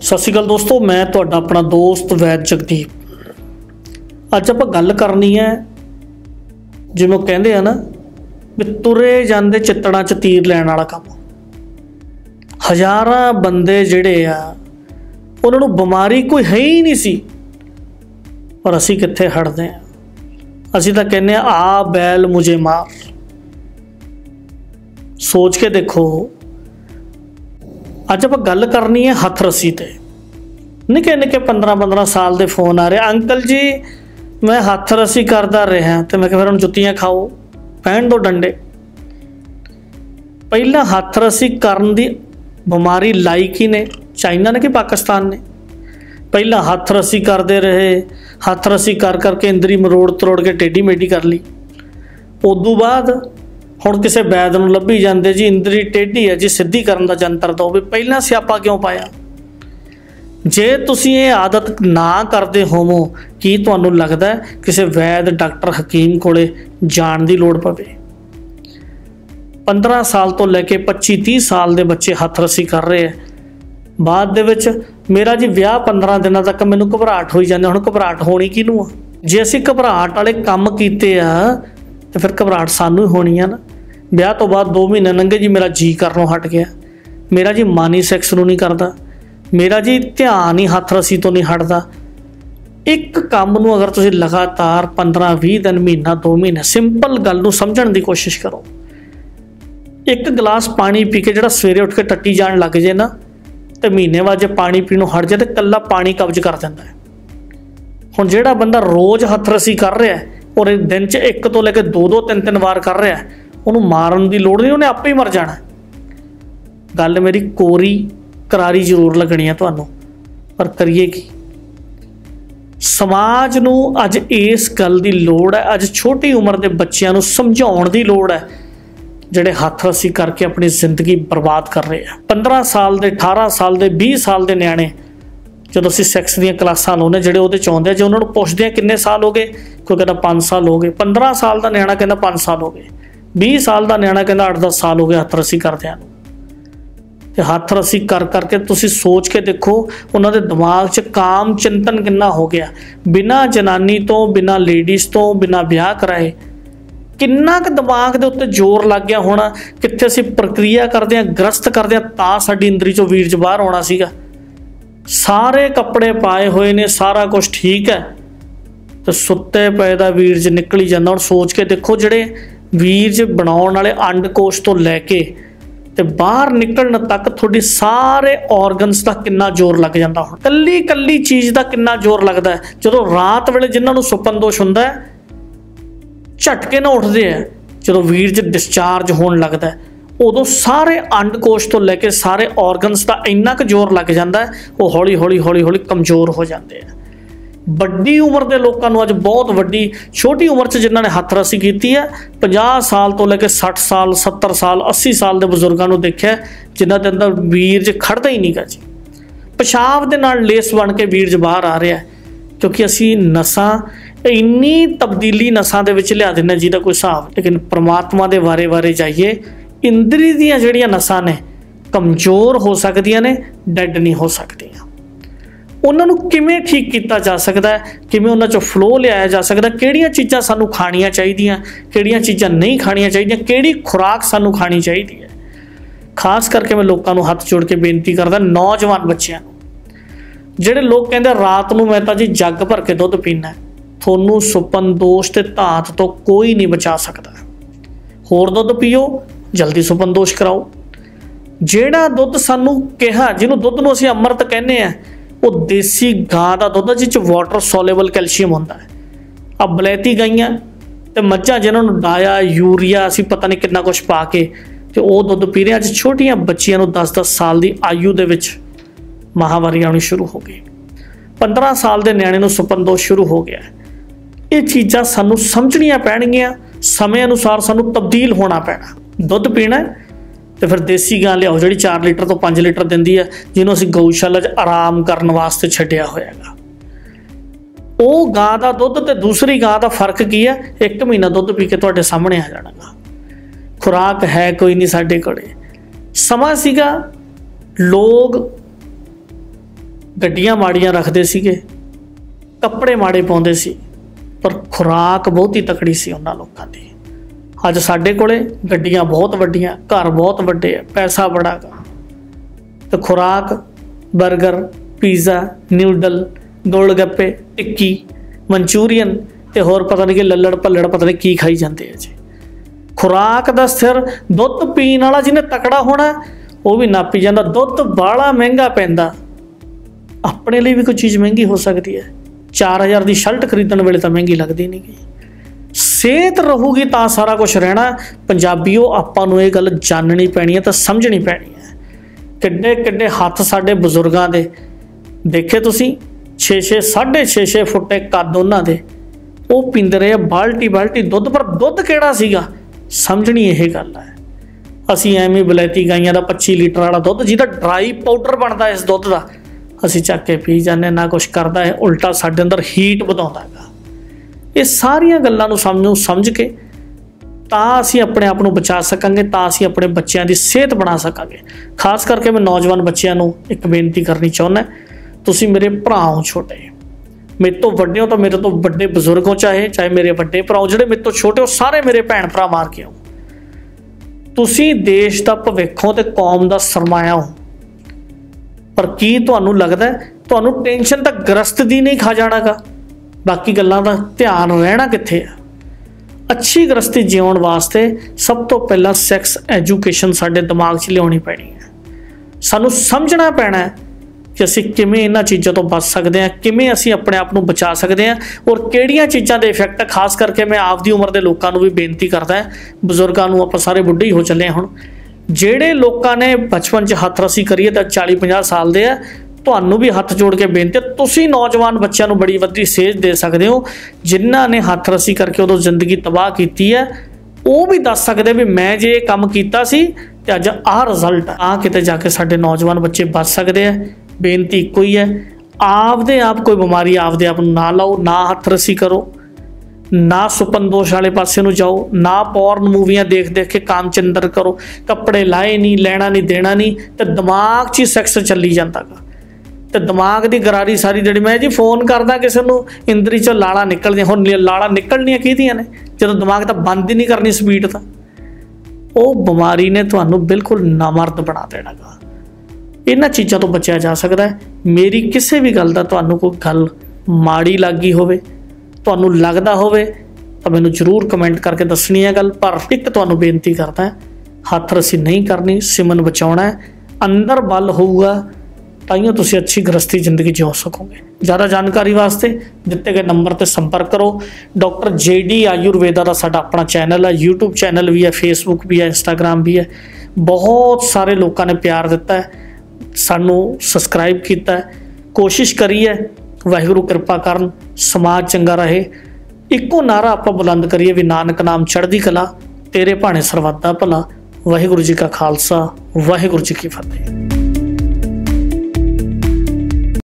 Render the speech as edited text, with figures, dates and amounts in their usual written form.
सत श्री अकाल दोस्तों, मैं तुहाडा अपना दोस्त वैद जगदीप। अज आपां गल करनी है जिवें कहंदे आ ना भी तुरे जांदे चित्तड़ां च तीर लैण वाला काम। हज़ारां बंदे जिहड़े आ उन्हां नूं बीमारी कोई है ही नहीं सी, पर असीं कित्थे हटदे आ। असीं तां कहने आ बैल मुझे मार। सोच के देखो, अज आप गल करनी है हथ रस्सी ते। निके निके 15-15 साल के फोन आ रहे, अंकल जी मैं हथ रस्सी करता रहा, तो मैं फिर जुत्तियां खाओ, पहन दो डंडे। पहला हथ रस्सी करन दी बीमारी लाई की ने, चाइना ने कि पाकिस्तान ने। पहला हथ रस्सी करते रहे, हथ रस्सी कर करके इंदरी मरोड़ तरोड़ के टेढ़ी मेढ़ी कर ली। उदू बाद हुण किसी वैद नूं लभी जांदे जी इंदरी टेढ़ी है जी, सीधी करन दा जंतर दो। भी पहला स्यापा क्यों पाया? जे तुसीं ये आदत ना करते होवो, की तुहानूं लगदा है किसी वैद डॉक्टर हकीम कोले जाण दी लोड़ पवे? 15 साल तो लैके 25-30 साल के बच्चे हथ रस्सी कर रहे हैं। बाद दे विच मेरा जी विआह 15 दिनों तक मैनूं घबराहट होई जांदी। हुण घबराहट होनी किहनूं आ? जे असीं घबराहट वाले काम कीते आ तो फिर घबराहट सानू ही होनी है ना। ब्याह तो बाद 2 महीने लंघे जी, मेरा जी करनों हट गया, मेरा जी मन ही सैक्स नूं नहीं करता, मेरा जी ध्यान ही हथ रस्सी तो नहीं हटता। एक काम नूं अगर तुसीं लगातार 15-20 दिन, महीना 2 महीने सिंपल गल नूं समझण दी कोशिश करो। एक गिलास पानी पी के जिहड़ा सवेरे उठ के टट्टी जाण लग जाए ना, तो महीने बाद जो पानी पीनों हट जाए तो कल्ला पानी कब्ज कर दिंदा है। हुण जिहड़ा बंदा रोज़ हथ रस्सी कर रहा है और दिन च 1 तो लेके 2-2, 3-3 वार कर रहा है, उन्होंने मारन की लोड़ नहीं, उन्हें आपे ही मर जाना। गल मेरी कोरी करारी जरूर लगनी है तुहानूं, पर करिए की? समाज नूं अज इस गल की लोड़ है। अज छोटी उम्र के बच्चों नूं समझाउण की लोड़ है, जिहड़े हथ रस्सी करके अपनी जिंदगी बर्बाद कर रहे हैं। 15 साल के, 18 साल के, 20 साल के न्याणे जो असीं सैक्स दी क्लासां लाउने, जिहड़े उहदे च आउंदे, जो उन्होंने पुछदे आ किन्ने साल हो गए, कोई कहता 5 साल हो गए। 15 साल का न्याणा कहता 5 साल हो गए। 20 साल का न्याणा कहता 8-10 साल हो गए हथ रस्सी करदिआं नूं। ते हथ रस्सी कर करके तुसीं सोच के देखो उन्हां दे दिमाग च काम चिंतन किन्ना हो गया। बिना जनानी तो, बिना लेडीज़ तो, बिना ब्याह कराए किन्ना क दिमाग दे उत्ते जोर लग गया होना। कित्थे असीं प्रक्रिया करदे आं, ग्रस्त करदे आं, तां साडी इंदरी चों वीरज बाहर आउणा सीगा। सारे कपड़े पाए हुए ने, सारा कुछ ठीक है, तो सुत्ते पे दा वीरज निकल ही जांदा। हुण सोच के देखो, जिहड़े वीरज बनाउण वाले अंडकोश तो लैके ते बाहर निकलण तक थोड़ी सारे ऑर्गनस का कितना जोर लग जाता। हुण कल्ली कल्ली चीज़ का कितना जोर लगता है। जो रात वेले जिन्हां नूं सुपन दोष हुंदा है, झटके ना उठते हैं, जो वीरज डिस्चार्ज होने लगता है, उदों सारे अंडकोश तो लैके सारे ऑर्गनस का इन्ना क जोर लग जाता है, वो हौली हौली हौली हौली कमज़ोर हो जाते हैं। वड्डी उम्र के लोगों को अज बहुत वड्डी, छोटी उम्र च जिन्हों ने हथ रस्सी की है, 50 साल तो लैके 60 साल, 70 साल, 80 साल के बजुर्गों को देखा जिन्हों के अंदर वीरज खड़ता ही नहीं गा जी। पेशाब के नाल लेस बन के वीरज बाहर आ रहा है, क्योंकि असी नसां इन्नी तब्दीली नसां दे विच लिया देना जिहदा कोई हिसाब। लेकिन परमात्मा के वारे वारे जाइए, इंद्री दियां जिहड़ियां नसां ने कमज़ोर हो सकदियां ने, डैड नहीं हो सकदियां। उन्होंने किमें ठीक किया जा सकता है, किमें उन्हां चों फ्लो लिया जा सकता, किहड़ियां चीज़ां सानूं खाणियां चाहीदियां, किहड़ियां चीज़ां नहीं खाणियां चाहीदियां, किहड़ी खुराक सानूं खानी चाहिए है। खास करके मैं लोगों को हथ जोड़ के बेनती करदा, नौजवान बच्चों जिहड़े लोग कहते रात नूं मैं तां जी जग भर के दुध पीना, थोनू सुपन दोष ते धात तो कोई नहीं बचा सकता। होर दुध पीओ, जल्दी सुपन दोष कराओ। जिहड़ा दुध सानू कहा, जिन्होंने दुध नूं असीं अमृत कहने आ, वो देसी गां का दुध जिस वाटर सोलेबल कैल्शियम होंदा है। अब बलैती गाइयां ते मज्झां जिन्होंने डाया यूरिया असीं पता नहीं कितना कुछ पा के ते वो दुध पी रहे। अज छोटियां बच्चियां नूं 10-10 साल की आयु दे विच महावारी आनी शुरू हो गई। 15 साल के न्याणे नूं सुपन दोष शुरू हो गया है। ये चीज़ां सानू समझनियां पैणगियां, समय अनुसार सानू तब्दील होना पैना। दुध पीना तो फिर देसी गां लियाओ जिहड़ी 4 लीटर तो 5 लीटर दिंदी है, जिन्हों असीं गऊशाला च आराम करन वास्ते छड्डिया होयागा। वो गां का दुध ते दूसरी गां का फर्क की है? 1 महीना दुध पी के तुहाडे सामने आ जाना। खुराक है कोई नहीं साडे कोले। समा सीगा लोग ਗੱਡੀਆਂ ਮਾੜੀਆਂ ਰੱਖਦੇ ਸੀਗੇ, ਕੱਪੜੇ ਮਾੜੇ ਪਾਉਂਦੇ ਸੀ, ਪਰ ਖੁਰਾਕ ਬਹੁਤੀ ਤਕੜੀ ਸੀ ਉਹਨਾਂ ਲੋਕਾਂ ਦੀ। ਅੱਜ ਸਾਡੇ ਕੋਲੇ ਗੱਡੀਆਂ ਬਹੁਤ ਵੱਡੀਆਂ, ਘਰ बहुत ਵੱਡੇ ਆ, ਪੈਸਾ बड़ा गा, तो खुराक बर्गर, पीज़ा, न्यूडल, गोल गप्पे, टिक्की, मंचूरियन ते होर पता नहीं कि लल्लड़ पल्लड़ पता नहीं की खाई जाते हैं जी। खुराक दा सिर दुध पीण वाला जिन्हें तकड़ा होना वो भी नापी जाता, दुध बाला महंगा पैंदा। अपने लिए भी कोई चीज़ महंगी हो सकती है, 4000 की शर्ट खरीदण वेले तो महंगी लगती नहीं गई। सेहत रहूगी तो सारा कुछ रहना। पंजाबीओ आपां नूं ये गल जाननी पैनी है तो समझनी पैनी है। किड्डे किड्डे हत्थ साडे बजुर्गां दे देखे तुसीं, 6-6 6.5 फुट कद उन्हां दे, वो पींदे रहे बाल्टी बाल्टी दुध, पर दुध किहड़ा सीगा समझनी यह गल है। असीं एवें बलैती गाइयां दा 25 लीटर वाला दुध जिहदा ड्राई पाउडर बनदा इस दुध दा असीं चक के पी जाने, ना कुछ करदा है, उल्टा साडे अंदर हीट वधाउंदा है। ये सारियां गल्लां नूं समझ के तां असीं अपने आप नूं बचा सकांगे, तां असीं अपने बच्चों की सेहत बना सकांगे। खास करके मैं नौजवान बच्चों नूं एक बेनती करनी चाहुंदा, तुसीं मेरे भरा हो छोटे, मेरे तो वड्डे हो तो मेरे तो वड्डे बजुर्ग हो, चाहे मेरे वड्डे भरा जिहड़े मेरे तो छोटे हो, सारे मेरे भैन भरा मार के आओ। तुसीं देश दा भविख हो ते कौम दा सरमाया हो, पर की तुहानूं लगदा तुहानूं टेंशन तां ग्रस्त दी नहीं खा जाना गा, बाकी गल्लां दा ध्यान रहना कित्थे है। अच्छी गृहस्थी जीवन वास्ते सब तो पहला सैक्स एजुकेशन साडे दिमाग 'च लियाउणी पैनी है। सानूं समझना पैना है कि असीं किवें इन्हां चीज़ों तो बच सकते हैं, किवें असीं अपने आप नूं बचा सकते हैं, और किहड़ियां चीज़ां दे इफैक्ट। खास करके मैं आपदी उम्र के लोगों नूं भी बेनती करदा है, बजुर्गों नूं आपां सारे बुढ़े हो चले हुण, जिहड़े लोगों ने बचपन 'च हत्थ रस्सी करिए तो 40-50 साल दे आ, तुहानूं भी हत्थ जोड़ के बेनती है, तुसीं नौजवान बच्चों नूं बड़ी वड्डी सेध दे सकते हो। जिन्हां ने हत्थ रस्सी करके उदों जिंदगी तबाह की है, वो भी दस सकते भी मैं जे ये काम कीता सी ते अज आ रिजल्ट आ, किते जाके साडे नौजवान बच्चे बच सकते हैं। बेनती इक्को ही है, आपदे आप कोई बीमारी आपदे आप ना लाओ, ना हत्थ रस्सी करो, ना सुपन दोष वाले पासे नूं जाओ, ना पॉर्न मूवियां देख देख के काम चंदर करो, कपड़े लाए नहीं, लेना नहीं देना नहीं, तो दिमाग 'च सैक्स चली जाता गा, तो दिमाग की गरारी सारी जी। मैं जी फोन करदा किसी को, इंदरी चो लाड़ा निकलदियां, हुण लाड़ा निकलनियां किहदियां ने जो दिमाग तो बंद ही नहीं करनी स्पीड, तो वो बीमारी ने तुहानूं बिल्कुल नामर्द बना देना गा। इन्हां चीज़ों तो बचा जा सकता है। मेरी किसी भी गल दा तुहानूं कोई गल माड़ी लगी होवे, तुहानूं लगदा होवे, तो मैनूं जरूर कमेंट करके दसनी है गल। पर एक तुहानूं बेनती करदा है, हत्थ रस्सी नहीं करनी, सिमन बचाउणा है, अंदर बल होऊगा ताइयों तुसी अच्छी गृहस्थी जिंदगी जियो सकोगे। ज़्यादा जानकारी वास्ते दिते गए नंबर पर संपर्क करो। डॉक्टर JD आयुर्वेदा का साडा अपना चैनल है, यूट्यूब चैनल भी है, फेसबुक भी है, इंस्टाग्राम भी है। बहुत सारे लोगों ने प्यार दिता है, सानू सबसक्राइब किया है। कोशिश करिए वाहिगुरू कृपा करन, समाज चंगा रहे। इक्को नारा आप बुलंद करिए भी नानक नाम चढ़दी कला, तेरे भाणे सरबत दा भला। वाहिगुरू जी का खालसा, वाहिगुरू जी की फतेह।